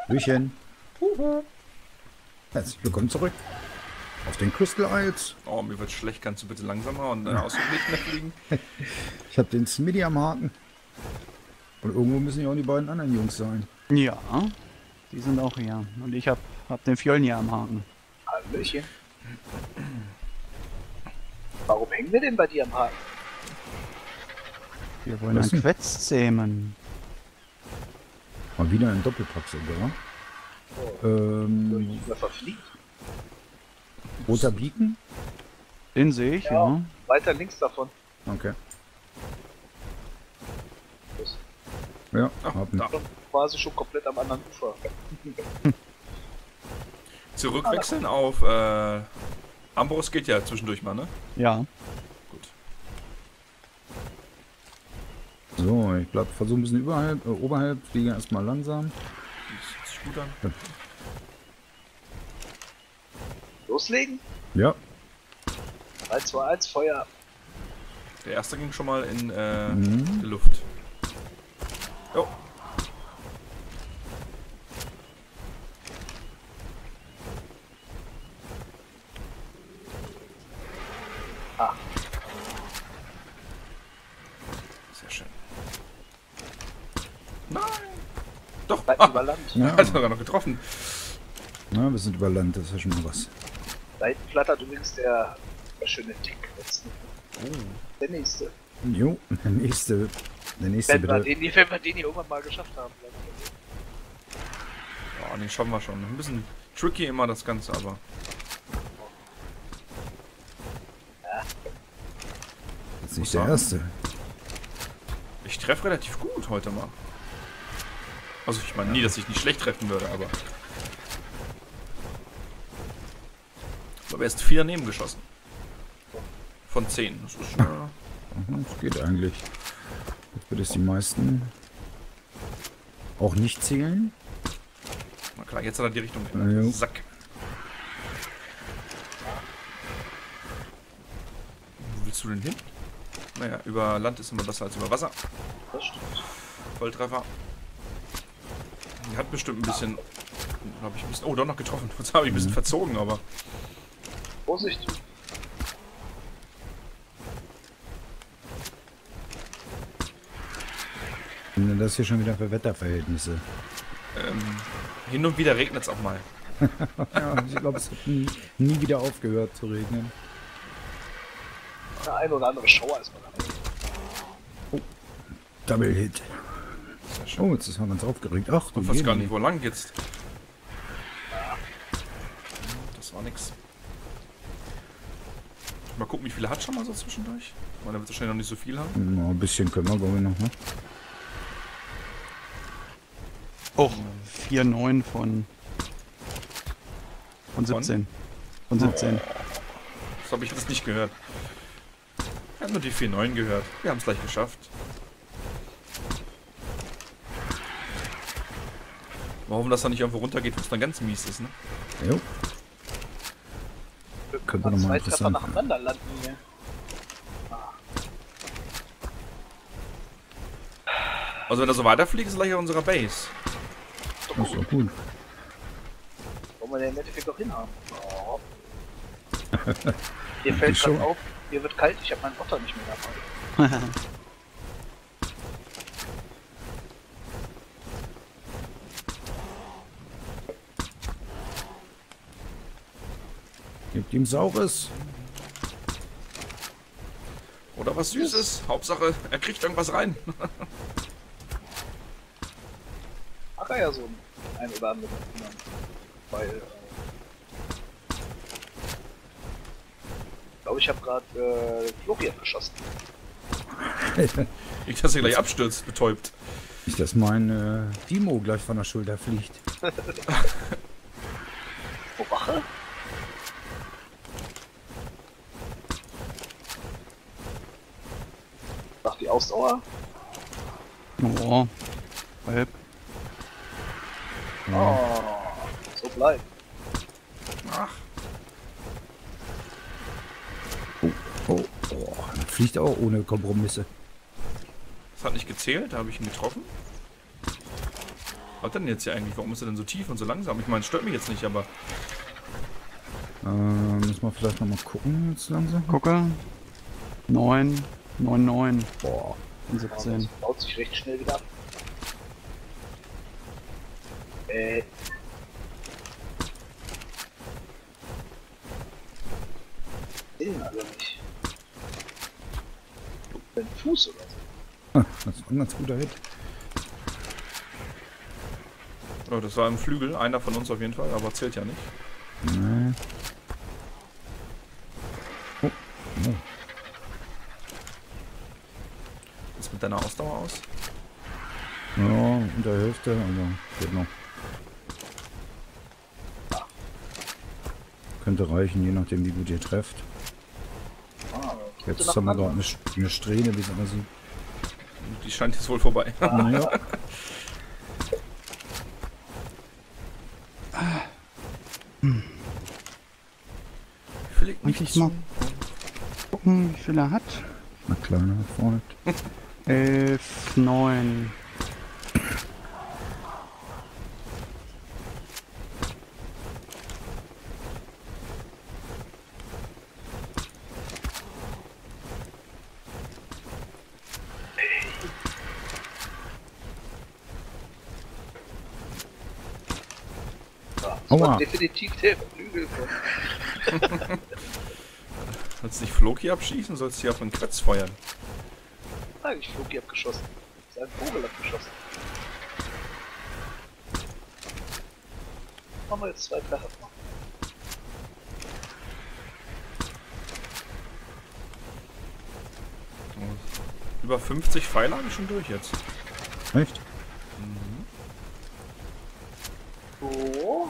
Hallöchen. Herzlich willkommen zurück auf den Crystal Isles. Oh, mir wird schlecht. Kannst du bitte langsamer und ausgeglichen fliegen? Ich habe den Smitty am Haken. Und irgendwo müssen ja auch die beiden anderen Jungs sein. Ja, die sind auch hier. Und ich hab den Fjolnir am Haken. Hallöchen. Warum hängen wir denn bei dir am Haken? Wir wollen Was ein denn? Quetz zähmen. Mal wieder ein Doppelpack sogar. Wer verfliegt? Roter Beacon? Den sehe ich, ja. Weiter links davon. Okay. Das Ja, Ach, hab ihn. da. ist quasi schon komplett am anderen Ufer. Zurückwechseln auf Ambros geht ja zwischendurch mal, ne? Ja. Gut. So, ich bleib versuche ein bisschen oberhalb, fliege erstmal langsam. Das ist gut an. Loslegen? Ja, 3, 2, 1, Feuer. Der erste ging schon mal in Mhm. die Luft. Jo. Ah, Sehr schön. Nein! Doch! bleibt Ah, über Land. ja. hat sogar noch getroffen. Na, wir sind über Land, das ist ja schon mal was. Da hinten flattert übrigens der schöne Tick. Der nächste. Jo, der nächste Wenn wir, bitte. wenn wir den hier irgendwann mal geschafft haben. Oh, den schaffen wir schon. Ein bisschen tricky immer das Ganze, aber. Das ist nicht der erste. Ich treffe relativ gut heute mal. Also ich meine nie, dass ich nicht schlecht treffen würde, aber. Ich habe erst 4 daneben geschossen. Von 10. Das ist Mhm, das geht eigentlich. Jetzt wird es die meisten auch nicht zählen. na klar, jetzt hat er die Richtung. Jo. Sack. Wo willst du denn hin? Naja, über Land ist immer besser als über Wasser. Das stimmt. Volltreffer. Die hat bestimmt ein bisschen. Hab ich ein bisschen oh, doch noch getroffen. Jetzt habe ich ein bisschen verzogen, aber. Vorsicht. Und dann das hier schon wieder für Wetterverhältnisse. Hin und wieder regnet es auch mal. Ja, ich glaube, es hat nie wieder aufgehört zu regnen. Der ein oder andere Schauer ist mal dabei. Double Hit. Sehr schön. Oh, jetzt ist man ganz aufgeregt. Ach, du Ich weiß gar nicht, Jemine. wo lang jetzt. Das war nix. Mal gucken, wie viele hat schon mal so zwischendurch. Ich meine, er wird wahrscheinlich noch nicht so viel haben. Na, ein bisschen können wir, glaube ich, noch, ne? Oh, 4,9 von 17. Von 17. Das habe ich jetzt nicht gehört. Ich habe nur die 4,9 gehört. Wir haben es gleich geschafft. Warum das dann nicht einfach runtergeht, wo es dann ganz mies ist, ne? Jo. Könnte noch mal Zwei Treffer interessant nacheinander landen hier. Also wenn er so weiterfliegt, ist er gleich auf unserer Base. Das ist doch gut. Wollen wir den im Endeffekt auch hinhaben? Oh. Hier fällt schon. gerade auf, hier wird kalt, ich habe meinen Otter nicht mehr dabei. Gebt ihm Saures. Oder was Süßes. Hauptsache, er kriegt irgendwas rein. Ach ja, so ein oder andere. Weil, ich glaube, ich habe gerade Florian geschossen. Ich, dass er gleich abstürzt, betäubt. Nicht, dass mein Timo gleich von der Schulter fliegt. Wo Wache? Nach die Ausdauer? Oh, halb. Oh, so bleibt. Ach, Oh, fliegt auch ohne Kompromisse. das hat nicht gezählt, da habe ich ihn getroffen. Was denn jetzt hier eigentlich? Warum ist er denn so tief und so langsam? Ich meine, es stört mich jetzt nicht, aber... Müssen wir vielleicht nochmal gucken jetzt langsam. Gucke. 9, 9, 9. Boah. Und Das 17. baut sich recht schnell wieder ab. Sehen also nicht. Dein Fuß oder so. Das ist ein ganz guter Hit. Oh, das war im Flügel, einer von uns auf jeden Fall, aber zählt ja nicht. Nee. Oh. Oh. Was ist mit deiner Ausdauer aus? Ja, unter der Hälfte, aber geht noch. Könnte reichen, je nachdem wie gut ihr trefft. Jetzt haben wir gerade eine Strähne, wie es immer sieht. Die scheint jetzt wohl vorbei. Naja. Fliegt Und nicht ich zu. mal gucken, wie viel er hat. Na kleiner Freund. 11, 9. Das war Aua. definitiv der Flügel. Sollst du nicht Floki abschießen, sollst du hier auf den Quetz feuern. Eigentlich Floki abgeschossen. Sein Vogel abgeschossen. Machen wir jetzt 2 Treffer. Über 50 Pfeile habe ich schon durch jetzt. Echt? So.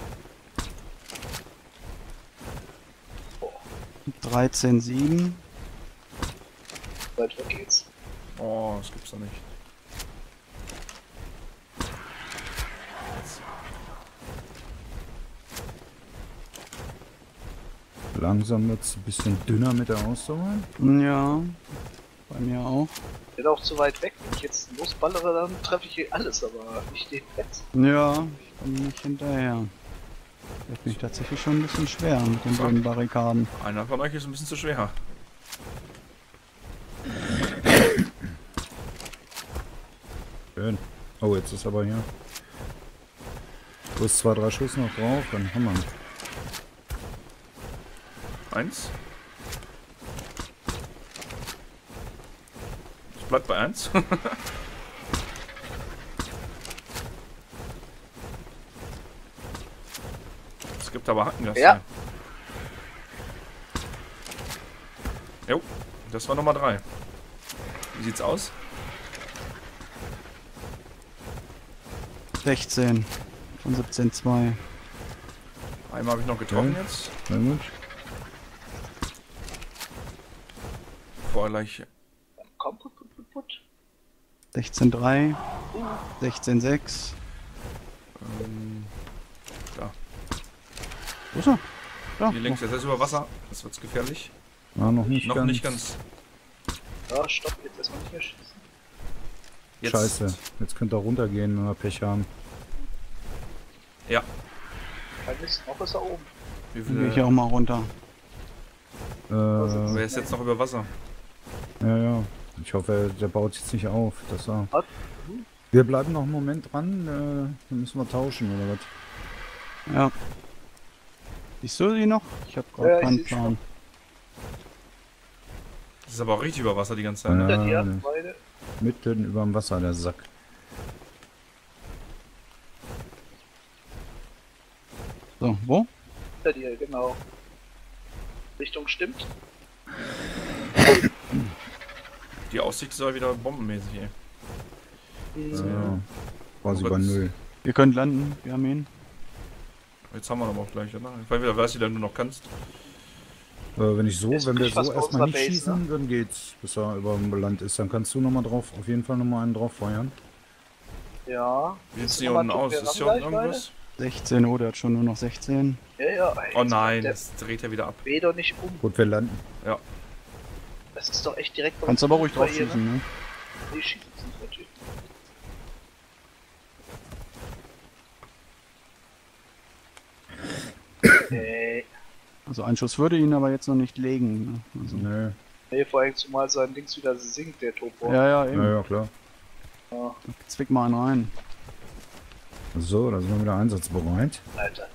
13, 7. Weiter geht's. Oh, das gibt's doch nicht. Langsam wird es ein bisschen dünner mit der Ausdauer. Ja, bei mir auch. Bin auch zu weit weg. Wenn ich jetzt losballere, dann treffe ich hier alles, aber nicht den Netz. Ja, ich komme nicht hinterher. Wird mich tatsächlich schon ein bisschen schwer mit den beiden Barrikaden. Einer von euch ist ein bisschen zu schwer. Schön. Oh, jetzt ist aber hier. Du hast 2, 3 Schuss noch drauf, dann haben wir ihn. 1. Es bleibt bei 1. Es gibt aber Hackengas. Ja. Jo, das war Nummer 3. Wie sieht's aus? 16 von 17, 2. Einmal habe ich noch getroffen Okay. jetzt. Na gut. Vorher gleich. Komm, put, put, put, put. 16, 3. 16, 6. Da. Wo ist er? Da. Hier links, jetzt ist über Wasser. Das wird's gefährlich. Ah, noch nicht Noch ganz. nicht ganz. Ja, stopp, jetzt erstmal nicht mehr schießen. Jetzt. Scheiße. Jetzt könnt ihr runtergehen, wenn wir Pech haben. Ja. Kein Mist, noch ist er oben. Wie Dann gehe ich auch viele, mal runter. wer ist jetzt noch über Wasser? Ja, ja. Ich hoffe, der baut jetzt nicht auf. Das war. Hat- Wir bleiben noch einen Moment dran. Dann müssen wir tauschen oder was? Ja. Siehst du sie noch? Ich habe gerade Ja, ich keinen seh Plan. Das ist aber auch richtig über Wasser die ganze Zeit. Ne? Hinter dir, ne. beide. Mitten über dem Wasser, der Sack. So, wo? Hinter dir, genau. Richtung stimmt. Die Aussicht ist aber wieder bombenmäßig, ey. Quasi Oh bei Gott. Null. Ihr könnt landen, wir haben ihn. Jetzt haben wir aber auch gleich, oder? Ich weiß wieder, was du denn noch kannst. Wenn ich so, Ist wenn wir wirklich so fast bei erstmal unserer nicht Base, schießen, dann geht's, bis er über dem Land ist. Dann kannst du nochmal drauf, auf jeden Fall nochmal einen drauf feuern. Ja. Wie sieht's Jetzt hier noch unten mal aus? gucken, wir Ist hier haben unten gleich irgendwas? 16, oh, der hat schon nur noch 16. Ja, ja. Ey, Oh jetzt nein, Der das dreht er wieder ab. Weh doch nicht um. Gut, wir landen. Ja. Das ist doch echt direkt bei Kannst uns aber ruhig bei drauf ihr, schießen, ne? Die schießen sich natürlich. Also ein Schuss würde ihn aber jetzt noch nicht legen. Ne? Also, Nö. Nee, vor allem zumal sein Dings wieder sinkt, der Topor. ja, eben. Ja, ja, klar. Ja, Zwick mal einen rein. So, da sind wir wieder einsatzbereit. Alter.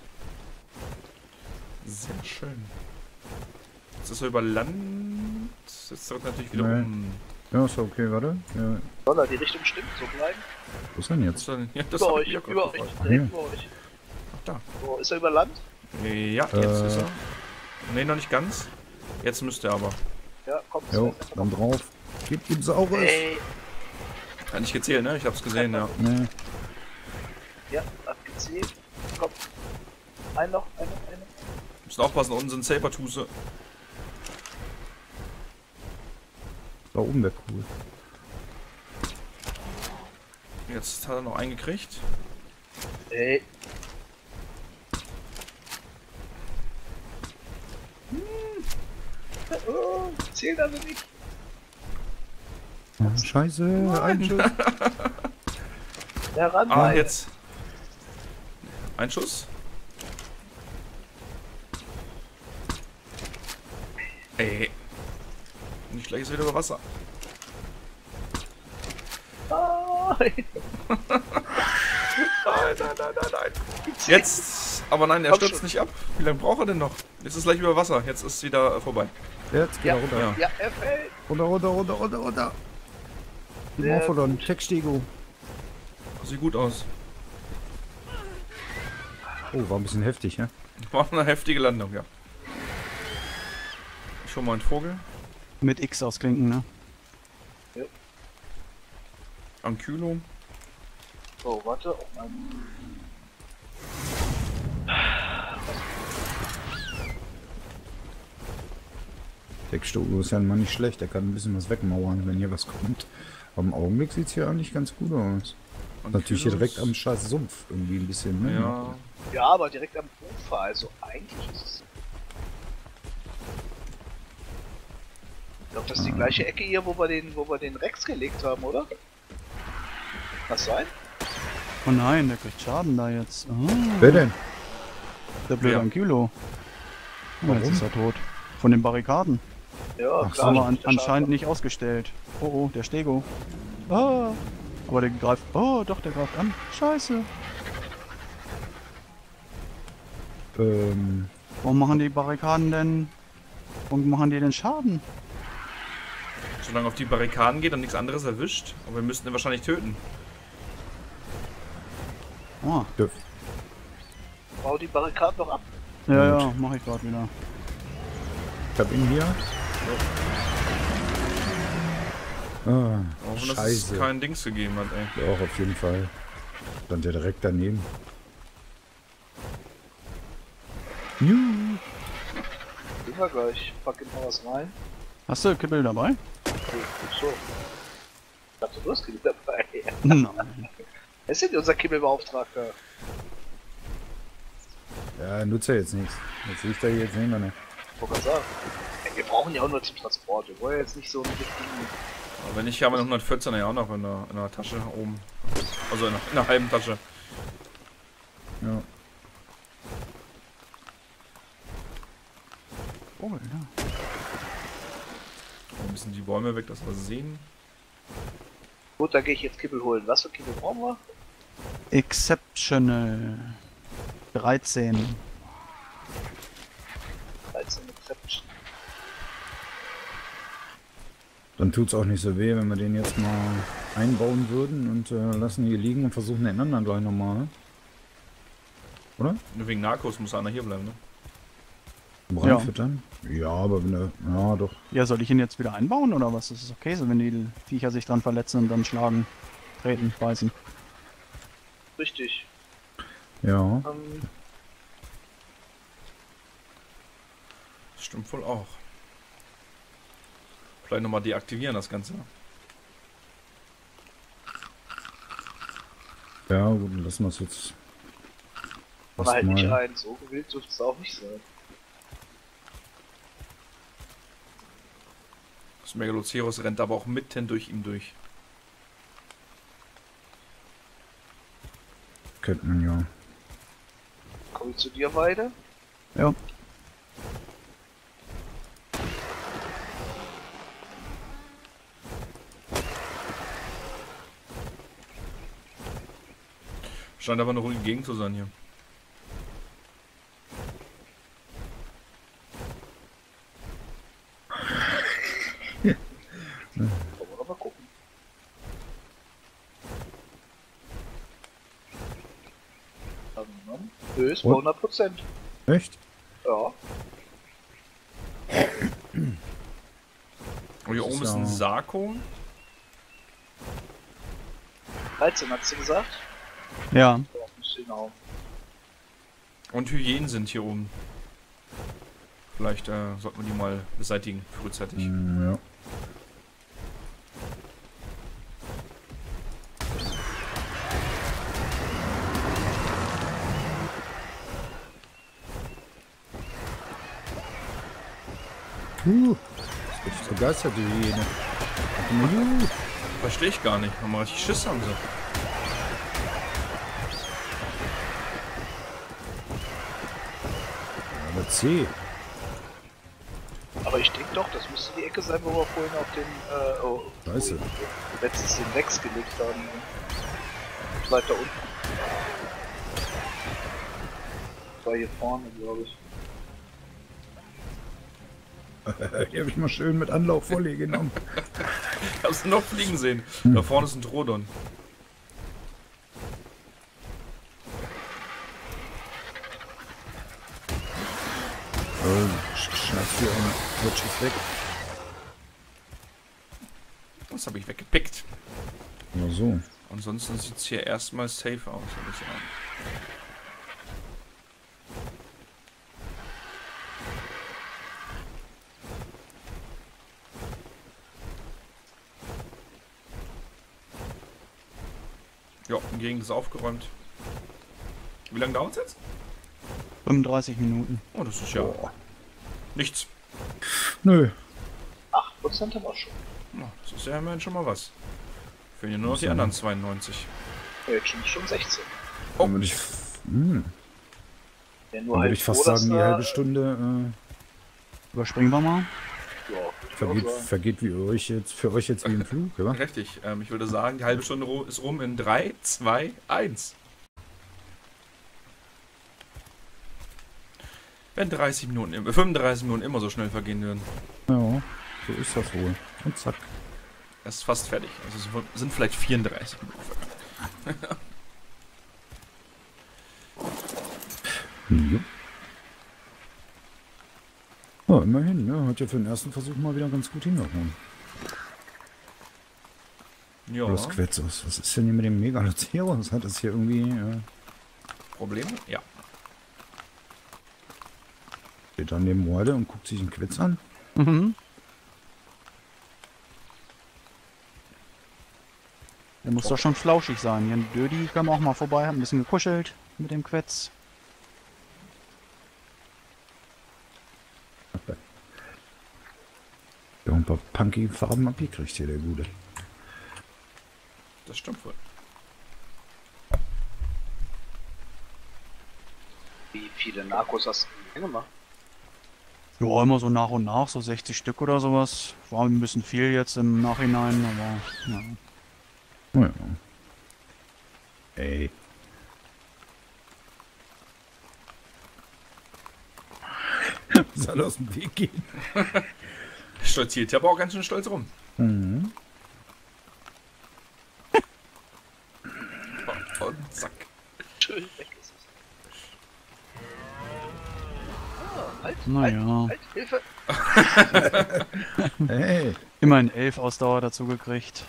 Sehr schön. Jetzt ist er über Land. Jetzt wird natürlich wieder Nee. um. Ja, ist okay, warte. Ja, Soll er die Richtung stimmt, so bleiben? wo ist denn Was jetzt? ist denn? Ja, das Über hab euch, ich ja gerade über euch, gefragt. Ach, direkt hier. über euch. Ach, da. So, ist er über Land? Ja, jetzt ist er. Ne, noch nicht ganz. Jetzt müsste er aber. Ja, komm. Jo, dann drauf. Gib ihm Saures. Ey, Hat nicht gezählt, ne? Ich hab's gesehen, ja. Nee. ja, abgezählt. Komm. Ein noch. Müssen aufpassen, unten sind Sabertooth. Da oben wäre cool. Jetzt hat er noch einen gekriegt. Ey. Oh, zählt also nicht. Oh, Scheiße, ein Schuss. Ja, ran. Ah, Alter. jetzt. Ein Schuss. Ey. Nicht gleich ist wieder über Wasser. Nein. Nein. Jetzt. Aber nein, er Komm stürzt schon. nicht ab. Wie lange braucht er denn noch? Jetzt ist gleich über Wasser. Jetzt ist wieder vorbei. Jetzt geht Ja. er runter. Ja. Ja, er fällt. Runter. Die Sehr Morphodon, Textego. Sieht gut aus. Oh, war ein bisschen heftig, ja? War eine heftige Landung, ja. Ich hol mal einen Vogel. Mit X ausklinken, ne? Ankylo. So, warte. Oh Mann. Textego ist ja mal nicht schlecht, der kann ein bisschen was wegmauern, wenn hier was kommt. Aber im Augenblick sieht es hier eigentlich ganz gut aus. Natürlich hier direkt am scheiß Sumpf irgendwie ein bisschen, ne? Ja. Ja, aber direkt am Ufer, also eigentlich ist es. Ich glaube, das ist die gleiche Ecke hier, wo wir den Rex gelegt haben, oder? Kann das sein? Oh nein, der kriegt Schaden da jetzt. Ah, Wer denn? der blöde Ja. Ankylo. Oh, jetzt Warum? ist er tot. Von den Barrikaden. Ja, Ach, klar. Aber der anscheinend Schaden. nicht ausgestellt. Oh, oh, der Stego. Ah, aber der greift. Oh, doch, der greift an. Scheiße. Warum machen die Barrikaden denn? Warum machen die denn Schaden? Solange auf die Barrikaden geht und nichts anderes erwischt. Aber wir müssten ihn wahrscheinlich töten. Ah, Bau die Barrikaden doch ab. ja, ja, mach ich gerade wieder. Ich hab ihn hier. Ah, Auch wenn das Scheiße. kein Dings gegeben hat, ey. Doch, auf jeden Fall. Stand der direkt daneben. Juhu. Gehen wir gleich. Pack ihm mal was rein. Hast du Kibbel dabei? Okay, gut so. Ich hab so Durstkill dabei. Nein. Wer ist denn unser Kibbelbeauftragter? Ja, nutzt ja jetzt nichts. Jetzt liegt er hier jetzt neben mir. Ich wollte gerade sagen. Ey, wir brauchen ja auch nur zum Transport. Wir wollen jetzt nicht so einen richtigen. Aber wenn nicht, haben wir noch 114er ja auch noch in der Tasche oben. Also in einer halben Tasche. Ja. Vogel, ja. Ein bisschen die Bäume weg, dass wir sie sehen. Gut, dann gehe ich jetzt Kibbel holen. Was für Kibbel brauchen wir? Exceptional. 13. 13 Exception. Dann tut's auch nicht so weh, wenn wir den jetzt mal einbauen würden und lassen hier liegen und versuchen den anderen gleich nochmal. Ne? Oder? Nur wegen Narcos muss einer hier bleiben, ne? Ja. Reinfüttern? Ja, aber wenn er. Ja, doch. Ja, soll ich ihn jetzt wieder einbauen oder was? Ist es okay, so wenn die Viecher sich dran verletzen und dann schlagen, treten, beißen? Richtig. Ja. Das stimmt wohl auch. Vielleicht nochmal deaktivieren das Ganze. Ja, gut, dann lassen wir es jetzt. Aber halt nicht mal. ein. So gewillt dürfte es auch nicht sein. Das Megaloceros rennt aber auch mitten durch ihn durch. Könnte man ja. Komm ich zu dir, Weide? Ja. Scheint aber eine ruhige Gegend zu sein hier. Wollen wir mal gucken. Höchst bei 100%. Echt? Ja. Und hier oben ist ein ja- Sarko. 13 hat sie gesagt. Ja. Ja, genau. Und Hyänen sind hier oben. Vielleicht sollten wir die mal beseitigen, frühzeitig. Ja. Das wird begeistert, die Hyäne. Verstehe ich gar nicht. Haben wir richtig Schiss haben sie. Aber C. Aber ich denke doch, das müsste die Ecke sein, wo wir vorhin auf den, Scheiße. letztens den Rex gelegt haben. Weiter unten. Das war hier vorne, glaube ich. Die habe ich mal schön mit Anlauf volley genommen. Hast du noch fliegen sehen? Da vorne ist ein Trodon. Schnappst dir einen Rutschig weg. Das habe ich weggepickt. Nur so. Ansonsten sieht es hier erstmal safe aus, würde ich sagen. Ja, die Gegend ist aufgeräumt. Wie lange dauert es jetzt? 35 Minuten. Oh, das ist ja nichts. Nö. 8% haben wir schon. Oh, das ist ja immerhin schon mal was. Fehlen ja nur noch die anderen 92. Ja, jetzt sind schon 16. Oh. Dann würde ich, Ja, nur würde halt ich fast froh, dass sagen, die da- halbe Stunde Überspringen wir mal. Ja, würd ich auch sagen. vergeht für euch jetzt wie im Flug, oder? Richtig, ich würde sagen, die halbe Stunde ist rum in 3, 2, 1. Wenn 35 Minuten immer so schnell vergehen würden. Ja, so ist das wohl. Und zack. Das ist fast fertig. Also es sind vielleicht 34 Minuten vergangen. Ja. Ja, immerhin, ne? Hat ja für den ersten Versuch mal wieder ganz gut hingehauen. Ja, Das Quetzos. Was ist denn hier mit dem Megaloceros? Hat das hier irgendwie... Problem? Ja. steht da neben Morde und guckt sich einen Quetz an? Mhm. Der muss doch schon flauschig sein. Jan Dödi kam auch mal vorbei, hat ein bisschen gekuschelt mit dem Quetz. Ja, ein paar punky Farben abgekriegt hier, der Gute. Das stimmt wohl. Wie viele Narcos hast du denn gemacht? Ja, immer so nach und nach, so 60 Stück oder sowas. War ein bisschen viel jetzt im Nachhinein, aber ja. Oh ja. Ey. Soll aus dem Weg gehen. Stolziert ja aber auch ganz schön stolz rum. Mhm. Und zack. Schön weg ist es. Ah, halt, Naja. halt, Hilfe! Hey. Immerhin 11 Ausdauer dazu gekriegt.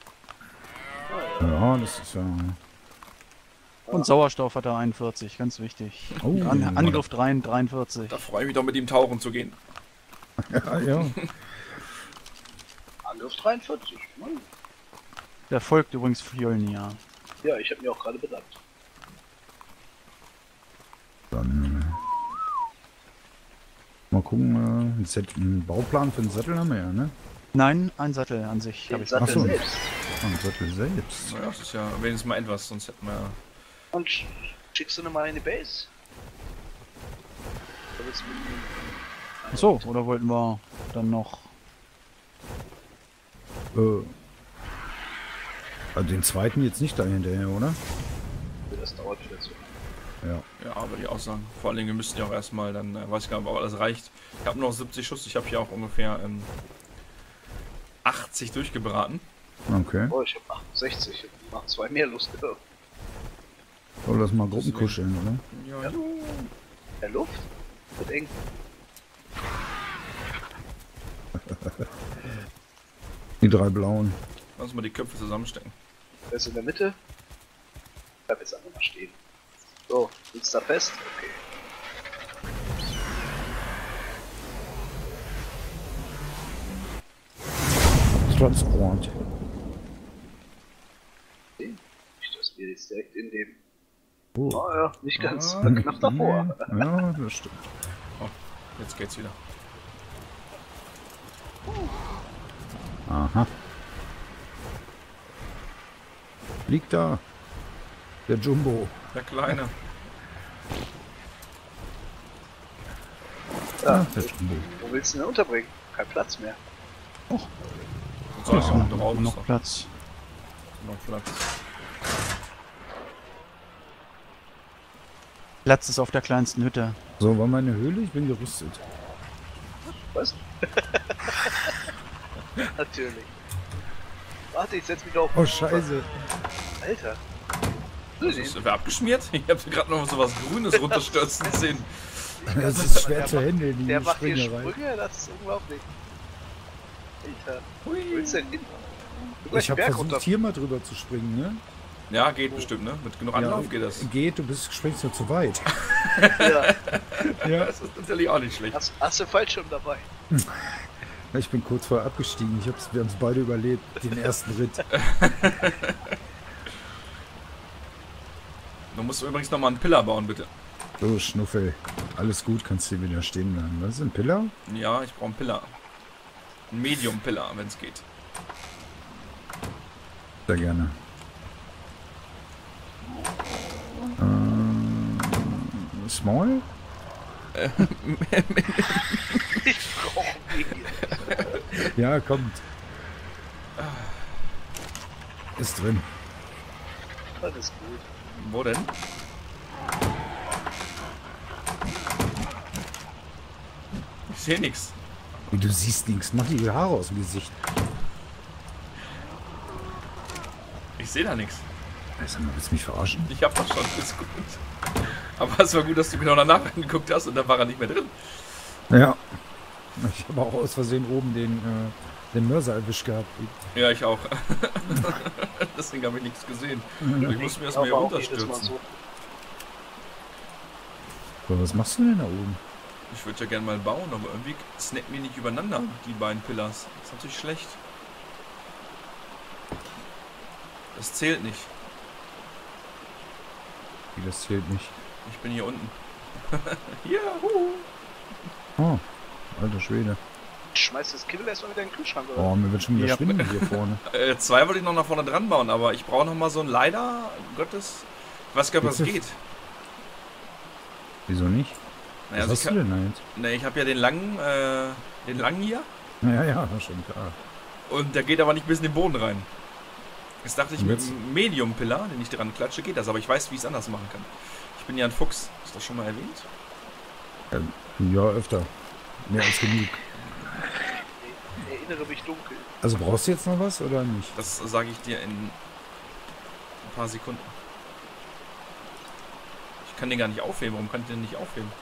Ja, das ist ja... Und Sauerstoff hat er 41, ganz wichtig. Oh, Angriff 43. Da freue ich mich doch mit ihm tauchen zu gehen. Ja, ja. Angriff 43. Der folgt übrigens Fjölnir. Ja, ich habe mir auch gerade bedankt. Dann... mal gucken, einen Bauplan für den Sattel haben wir ja, ne? Nein, ein Sattel an sich habe Den ich. Sattel Ach so. selbst. Ah, einen Sattel selbst. Naja, das ist ja wenigstens mal etwas, sonst hätten wir... Und schickst du nochmal in die Base? Da willst du mitnehmen. So, oder wollten wir dann noch... Also den zweiten jetzt nicht da hinterher, oder? Das dauert wieder so. Ja. Ja, aber die Aussagen. Vor allen Dingen, wir müssten ja auch erstmal, dann weiß ich gar nicht, ob alles reicht. Ich habe noch 70 Schuss, ich habe hier auch ungefähr 80 durchgebraten. Okay. Oh, ich hab 68. Ich mach 2 mehr Lust. So, lass mal Gruppen kuscheln, oder? Ja, Der Luft? Wird eng. Die 3 blauen. lass uns mal die Köpfe zusammenstecken. Wer ist in der Mitte? Bleib jetzt einfach mal stehen. So, sitzt da fest? Okay. Transport. Nicht, dass wir jetzt direkt in dem... Oh. Oh ja, nicht ganz. Ah, Knapp davor. Ja, das stimmt. Oh, jetzt geht's wieder. Aha. Liegt da. Der Jumbo. Der Kleine. Ja, Der Jumbo. wo willst du ihn denn unterbringen? Kein Platz mehr. Und so ist auch draußen noch Platz. noch Platz. Platz ist auf der kleinsten Hütte. So, war meine Höhle? Ich bin gerüstet. Was? Natürlich. Warte, ich setz mich doch auf. Oh, scheiße. Alter. Das ist wer abgeschmiert? Ich habe gerade noch so was Grünes runterstürzen sehen. Das ist schwer zu handeln, die Der macht hier Springerei. Sprünge, das ist unglaublich. Alter. Wo Hui. willst du denn hin? Du Ich habe versucht, hier mal drüber zu springen, ne? Ja, geht bestimmt, ne? Mit genug Anlauf geht das. Geht, du springst nur zu weit. Ja. Ja. Das ist natürlich auch nicht schlecht. Hast du Fallschirm dabei? Ich bin kurz vorher abgestiegen. Wir haben es beide überlebt, den ersten Ritt. Du musst übrigens nochmal einen Pillar bauen, bitte. So, Schnuffel. Alles gut, kannst du wieder stehen bleiben. Was ist ein Pillar? Ja, ich brauche einen Pillar. Ein Medium-Pillar, wenn es geht. Sehr gerne. Small? Ich brauche Medien. Ja, kommt. Ist drin. Das ist gut. Wo denn? Ich sehe nichts. Wie du siehst nichts. Mach die Haare aus dem Gesicht. Ich sehe da nichts. Sag mal, willst du mich verarschen? Ich hab doch schon, ist gut. Aber es war gut, dass du mir noch danach angeguckt hast und dann war er nicht mehr drin. Ja. Ich habe auch aus Versehen oben den Mörser erwischt gehabt. Ja, ich auch. Deswegen habe ich nichts gesehen. Ich muss mir erstmal hier Aber auch jedes Mal runterstürzen. so. So, was machst du denn da oben? Ich würde ja gerne mal bauen, aber irgendwie snacken die nicht übereinander, die beiden Pillars. Das ist natürlich schlecht. Das zählt nicht. Wie, das zählt nicht. Ich bin hier unten. Hier, Oh, alter Schwede. Schmeiß das Kibbel erstmal wieder in den Kühlschrank, oder? Oh, mir wird schon wieder Ja. schwindelig hier vorne. 2 wollte ich noch nach vorne dran bauen, aber ich brauche noch mal so ein Leider Gottes. Ich weiß gar nicht, was Bitte? geht. Wieso nicht? Naja, Was also hast du denn da jetzt? ne, ich habe ja den langen hier. Ja, schon klar. Und der geht aber nicht bis in den Boden rein. Jetzt dachte ich, Und mit jetzt? einem Medium-Pillar, den ich dran klatsche, geht das. Aber ich weiß, wie ich es anders machen kann. Ich bin ja ein Fuchs. Ist das schon mal erwähnt? Ja, öfter. Mehr als genug. Ich erinnere mich dunkel. Also brauchst du jetzt noch was oder nicht? Das sage ich dir in ein paar Sekunden. Ich kann den gar nicht aufheben. Warum kann ich den nicht aufheben?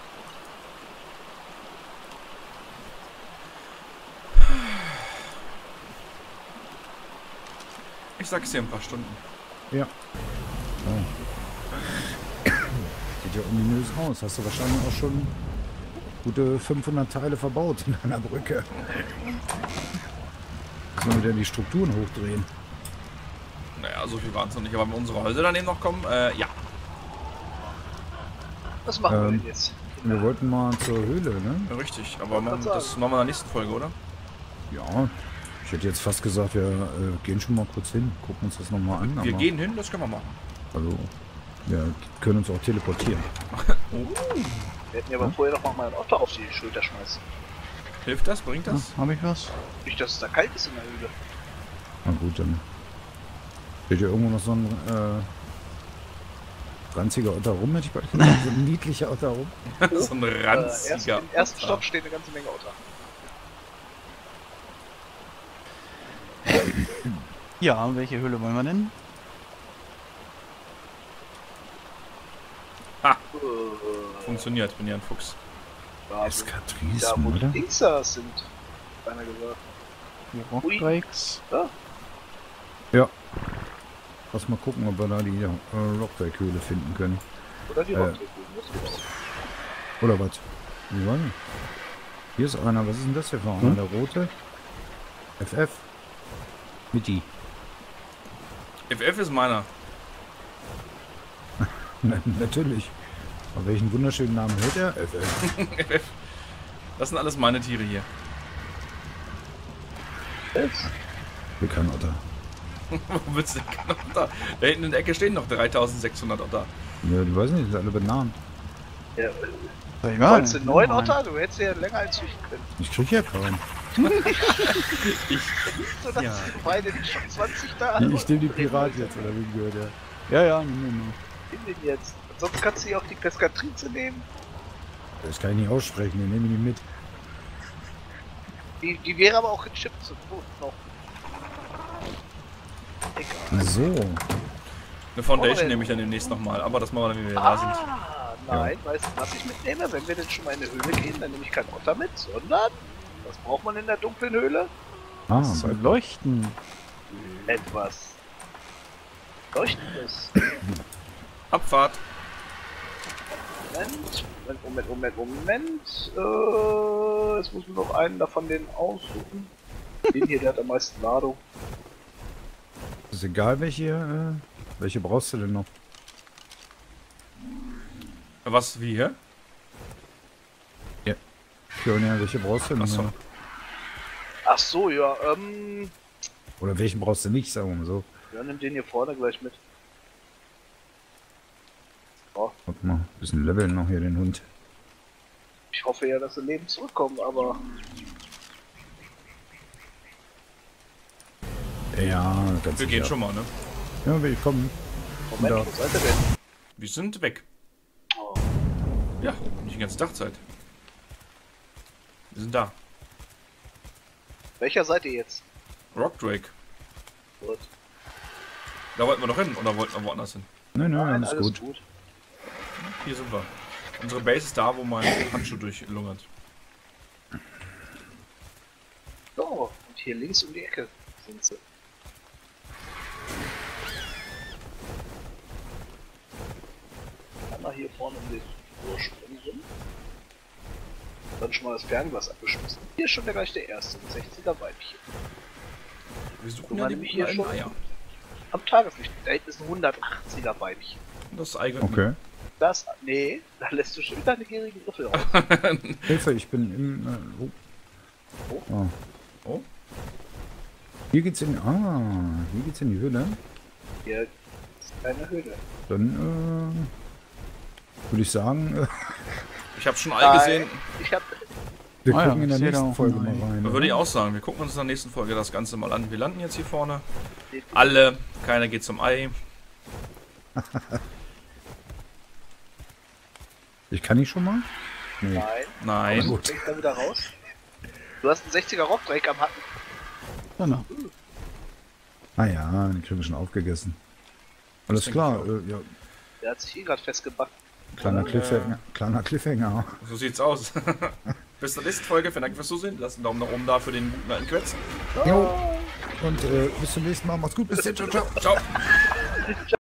Ich sag's dir in ein paar Stunden. Ja. Oh. Sieht ja ominös aus. Hast du wahrscheinlich auch schon gute 500 Teile verbaut in einer Brücke. Müssen wir wieder die Strukturen hochdrehen. Naja, so viel waren es noch nicht. Aber wenn unsere Häuser daneben noch kommen, ja. Was machen wir denn jetzt? Wir wollten mal zur Höhle, ne? Richtig. Aber das machen wir in der nächsten Folge, oder? Ja. Ich hätte jetzt fast gesagt, wir gehen schon mal kurz hin, gucken uns das nochmal an. Wir aber- gehen hin, das können wir machen. Also, wir können uns auch teleportieren. Wir hätten ja aber vorher noch mal ein Auto auf die Schulter schmeißen. Hilft das? Bringt das? Habe ich was? Nicht, dass es da kalt ist in der Höhle. Na gut, dann steht hier irgendwo noch so ein ranziger Otter rum, hätte ich bald gesagt. So ein niedlicher Otter rum. So ein ranziger. Im ersten Stock steht eine ganze Menge Otter. Ja, welche Höhle wollen wir denn? Funktioniert, bin ja ein Fuchs. Da, Eskadrisen, da wo die oder? Dings da sind. Keiner gesagt. Die Rockdrakes. Ja. Lass mal gucken, ob wir da die Rockdrake-Höhle finden können. Oder die Rockdrakes. Das gibt's. Oder was? Wie war denn? Hier ist einer. Was ist denn das hier für einer? Der rote? FF? Mitti. FF ist meiner. Natürlich. Aber welchen wunderschönen Namen hört er? FF. FF. Das sind alles meine Tiere hier. Wir können Otter. Wo willst du denn Otter? Da hinten in der Ecke stehen noch 3600 Otter. Ja, du weißt nicht, die sind alle Bananen. Ja, Soll ich mal? wolltest du 9 Otter? Du hättest ja länger einzüchten können. Ich krieg ja keinen. So, dass Ja. die beide nicht schon 20 da. Ich nehme die Pirat jetzt, oder wie gehört ja. Ja, nimm. Nimm den jetzt. Sonst kannst du ja auch die Pescatrice nehmen. Das kann ich nicht aussprechen, den nehme ich nicht mit. Die wäre aber auch gechippt zum Boot noch. Egal. So. Eine Foundation nehme ich dann demnächst nochmal, aber das machen wir dann, wenn wir da sind. Nein, weißt du, was ich mitnehme? Wenn wir denn schon mal in eine Höhle gehen, dann nehme ich kein Otter mit, sondern was braucht man in der dunklen Höhle? Ah, Zum Leuchten. Etwas Leuchtendes. Abfahrt. Moment. Jetzt muss man noch einen davon den aussuchen. Den hier, der hat am meisten Ladung. ist egal, welche brauchst du denn noch? Was, wie hier? Pionier, welche brauchst du denn Achso. noch? Ach so, ja, Oder welchen brauchst du nicht, sagen wir mal so. ja, nimm den hier vorne gleich mit. Oh, Guck mal, bisschen leveln noch hier den Hund. ich hoffe ja, dass sie lebend zurückkommen, aber Ja, ganz Wir gehen schon mal, ne? Ja, willkommen. Moment, Ja. wo seid ihr denn? Wir sind weg. Oh, Ja, nicht die ganze Dachzeit. Wir sind da. welcher seid ihr jetzt? Rockdrake. Gut. Da wollten wir doch hin, oder wollten wir woanders hin? Nein, Nein, alles alles gut. gut. Hier sind wir. Unsere Base ist da, wo mein Handschuh durchlungert. So, und hier links um die Ecke sind sie. Einmal hier vorne um den Ursprung rum. Dann schon mal das Fernglas abgeschlossen. Hier ist schon gleich der erste, ein 60er Weibchen. Wir suchen Guck ja mal, die nämlich hier guten schon. Eier. Am Tageslicht. Da hinten ist ein 180er Weibchen. Das eignet Okay. Das, nee, da lässt du schon wieder eine gierige Griffel raus. Hilfe, ich bin im... Oh. Oh. Hier geht's in... hier geht's in die Höhle. Hier ist eine Höhle. Dann, würde ich sagen, Ich habe schon Ei gesehen. Ich hab, wir Ah ja, gucken in der ich seh da nächsten auch Folge ein mal Ei. rein. Da würde ich auch sagen, wir gucken uns in der nächsten Folge das Ganze mal an. Wir landen jetzt hier vorne. Alle. Keiner geht zum Ei. Ich kann nicht schon mal? Nee. nein. Nein. Du bringst da wieder raus. Du hast einen 60er Rockdrake am Hacken. Genau. Ah ja, den kriegen wir schon aufgegessen. Alles denke klar, ich ja, Der hat sich hier gerade festgebacken. kleiner Cliffhanger. So sieht's aus. Bis zur nächsten Folge. Vielen Dank fürs Zusehen. Lasst einen Daumen nach oben da für den guten alten Quetz. Jo. Und bis zum nächsten Mal. Macht's gut. Bis dann. Ciao, ciao. Ciao.